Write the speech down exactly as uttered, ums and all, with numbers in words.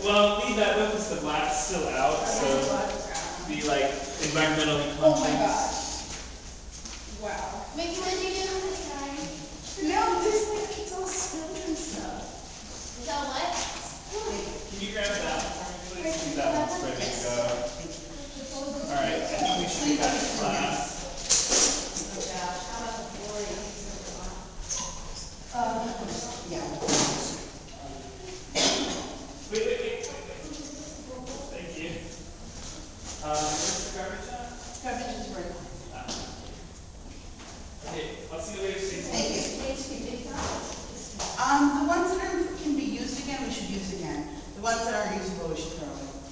Well, leave that though because the black's still out, so be like environmentally conscious. Oh my gosh. Wow. Mickey, what did you do this time? No, this like it's all spilled and stuff. Is that what? Can you grab that? Please see that one's ready to go. Alright, I think we should be back in class. Oh gosh, how about the floor? Um, yeah. Wait, wait, wait, wait, wait. Thank you. Um, where's the garbage at? Garbage is right. Ah. Okay, I'll see you later, Stacey. Thank you. Um, the ones that are, can be used again, we should use again. The ones that aren't usable, we should throw away.